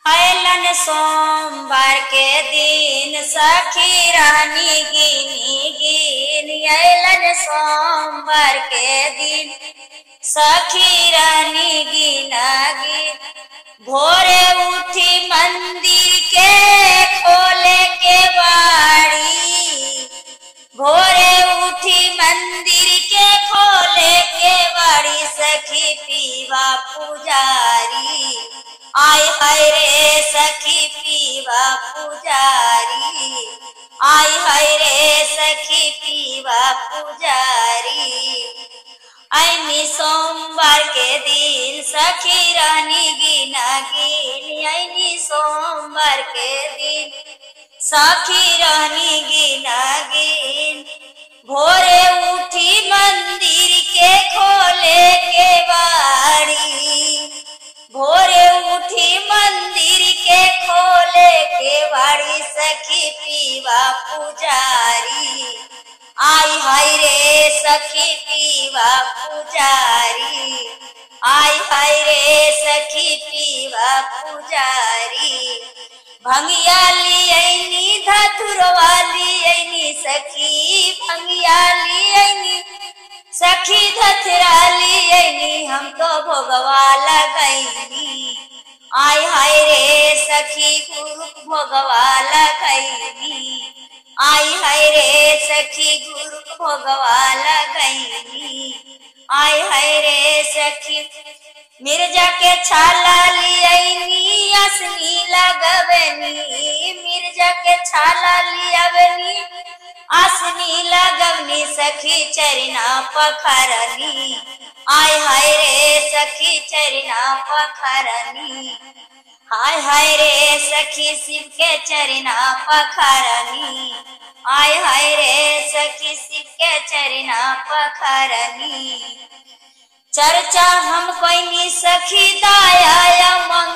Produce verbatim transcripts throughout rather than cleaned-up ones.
अलन सोमवार के दिन सखी रानी गिनी गिन अलन सोमवार के दिन सखी रानी गिना गिन भोरे उठी मंदिर के खोले के बाड़ी भोरे उठी मंदिर के खोले के बाड़ी सखी पीवा पुजारी आय हाय रे सखी पीवा पुजारी आय हाय रे सखी पीवा पुजारी ऐनी सोमवार के दिन सखी रानी गिना गिन ऐनी सोमवार के दिन सखी रानी गिना गिन भोरे उठी मंदिर के खोले के बाड़ी भोरे उठी मंदिर के खोले के बाड़ी सखी पीवा पुजारी आय हाय रे सखी पीवा पुजारी आय हाय रे सखी पीवा पुजारी भंगिया लियनी धतुरवा लियनी सखी भंगिया लियनी सखी धतरा लियनी हम तो भोगवा लगैनी आय हाय रे सखी गुरु भोगवा लगैनी आय हाय रे सखी गुरु भोगवा लगैनी आय हाय रे सखी मिर्जा के छाला लियनी असनी लगवनी मिर्जा के छाला लियवनी असनी लगवनी सखी चरना पखरनी आय हाय रे सखी चरना पखरनी हाय हाय रे सखी शिव के चरना पखरनी आय हाय रे सखी शिव के चरना पखरनी चर्चा हम कोई सखी दाया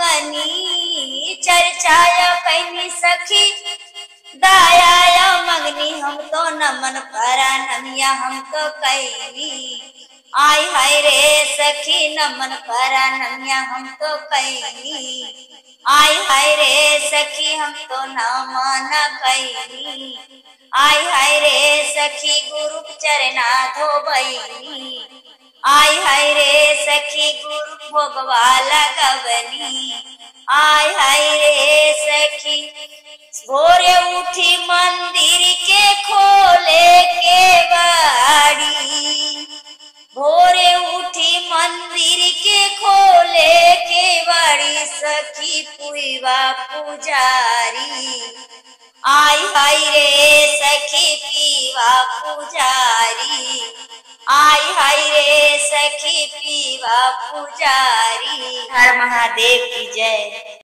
मंगनी चर्चा कैनी सखी दाया मंगनी हम तो नमन परा नमिया हम तो कैनी आय हाय रे सखी नमन परा नमिया हम तो कैनी आय हाय रे सखी हम तो ना माना कैनी आय हाय रे सखी गुरु चरना धोबैनी आय हाय रे सखी गुरु भोगवा लगवनी आय हाय रे सखी भोरे उठी मंदिर के खोले के बाड़ी भोरे उठी मंदिर के खोले के बाड़ी सखी पुईवा पुजारी आय हाय रे सखी पीवा पुजारी आय हाय रे सखी पीवा पुजारी। हर महादेव की जय।